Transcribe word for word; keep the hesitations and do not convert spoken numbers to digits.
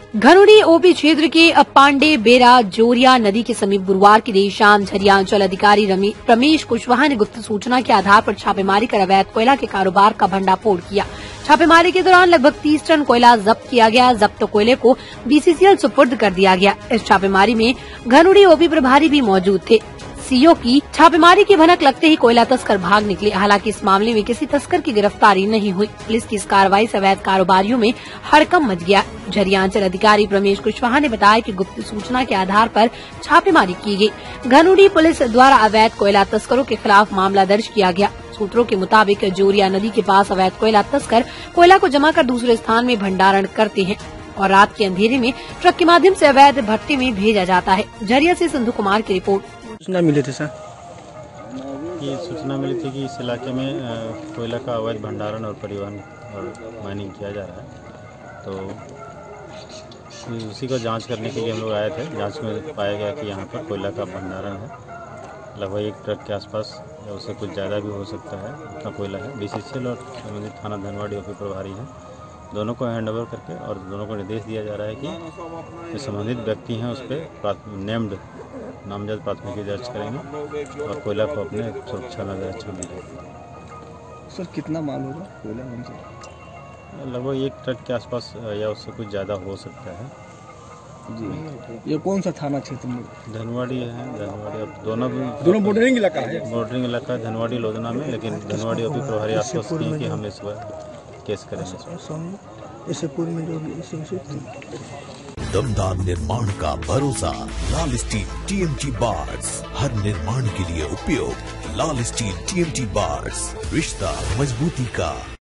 घनुड़ी OP क्षेत्र के पांडे बेरा जोरिया नदी के समीप गुरुवार की देर शाम झरिया अंचल अधिकारी रमेश कुशवाहा ने गुप्त सूचना के आधार पर छापेमारी कर अवैध कोयला के कारोबार का भंडाफोड़ किया। छापेमारी के दौरान लगभग तीस टन कोयला जब्त किया गया। जब्त कोयले को बीसीसीएल सुपुर्द कर दिया गया। इस छापेमारी में घनुड़ी ओपी प्रभारी भी मौजूद थे। सीओ की छापेमारी की भनक लगते ही कोयला तस्कर भाग निकले। हालांकि इस मामले में किसी तस्कर की गिरफ्तारी नहीं हुई। पुलिस की इस कार्रवाई से अवैध कारोबारियों में हड़कंप मच गया। झरिया अंचल अधिकारी रमेश कुशवाहा ने बताया कि गुप्त सूचना के आधार पर छापेमारी की गई। घनुड़ी पुलिस द्वारा अवैध कोयला तस्करों के खिलाफ मामला दर्ज किया गया। सूत्रों के मुताबिक जोरिया नदी के पास अवैध कोयला तस्कर कोयला को जमा कर दूसरे स्थान में भंडारण करते हैं और रात के अंधेरे में ट्रक के माध्यम से अवैध भट्टे में भेजा जाता है। झरिया से संधु कुमार की रिपोर्ट। सूचना मिली थी सर ये सूचना मिली थी कि इस इलाके में कोयला का अवैध भंडारण और परिवहन और माइनिंग किया जा रहा है, तो उसी को जांच करने के लिए हम लोग आए थे। जांच में पाया गया कि यहाँ पर कोयला का भंडारण है, लगभग एक ट्रक के आसपास या उससे कुछ ज़्यादा भी हो सकता है, उतना कोयला है। बीसीसीएल और संबंधित थाना धनवाड़ी ओपी प्रभारी हैं, दोनों को हैंडओवर करके और दोनों को निर्देश दिया जा रहा है कि जो संबंधित व्यक्ति हैं उस पर नेम्ड नामजद प्राथमिकी दर्ज करेंगे और कोयला को अपने सुरक्षा में अच्छा देंगे। सर कितना माल होगा कोयला हमसे? लगभग एक ट्रक के आसपास या उससे कुछ ज़्यादा हो सकता है जी। ये कौन सा थाना क्षेत्र में? धनवाड़ी है। धनवाड़ी अब दोनों भी दोनों बॉर्डरिंग इलाका है। बॉर्डरिंग इलाका है धनवाड़ी लोधना में, लेकिन धनवाड़ी ओपी प्रभारी आश्वस्त किए कि हम इस बार केस करेंगे। इससे पूर्व में जो दमदार निर्माण का भरोसा लाल स्टील टीएमटी बार्स, हर निर्माण के लिए उपयोग लाल स्टील टीएमटी बार्स, रिश्ता मजबूती का।